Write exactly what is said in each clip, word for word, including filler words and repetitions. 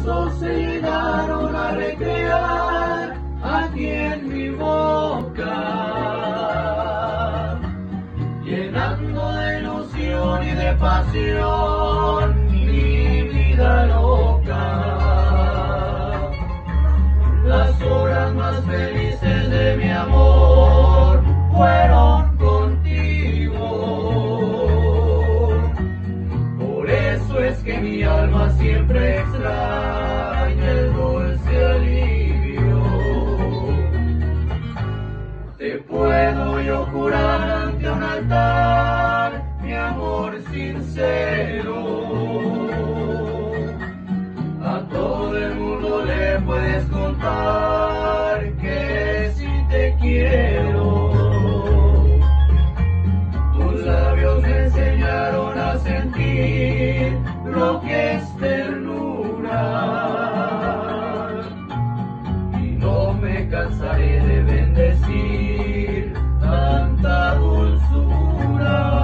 besos se llegaron a recrear aquí en mi boca, llenando de ilusión y de pasión mi vida loca. Las horas más felices de mi amor fueron contigo. Por eso es que mi alma siempre extraña el dulce alivio. Te puedo yo jurar ante un altar mi amor sincero. A todo el mundo le puedes contar que si te quiero. Tus labios me enseñaron a sentir lo que es ternura, y no me cansaré de bendecir tanta dulzura.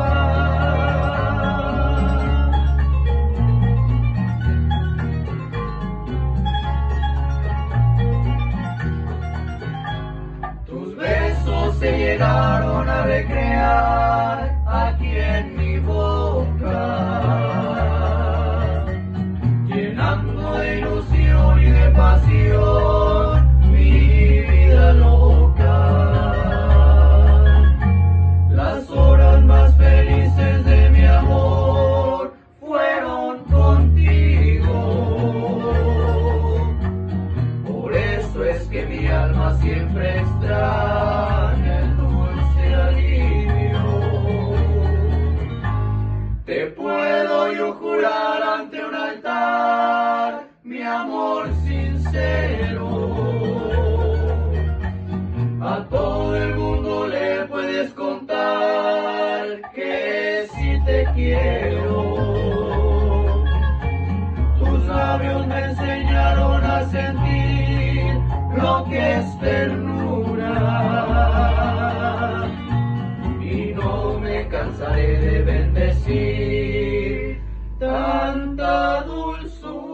Tus besos se llegaron a recrear aquí en mi boca, llenando de ilusión y de pasión mi vida loca. Las horas más felices de mi amor fueron contigo. Por eso es que mi alma siempre extraña el dulce alivio. Te puedo yo jurar ante un altar mi amor sincero. A todo el mundo le puedes contar que si te quiero. Tus labios me enseñaron a sentir lo que es ternura, y no me cansaré de bendecir tanta dulzura.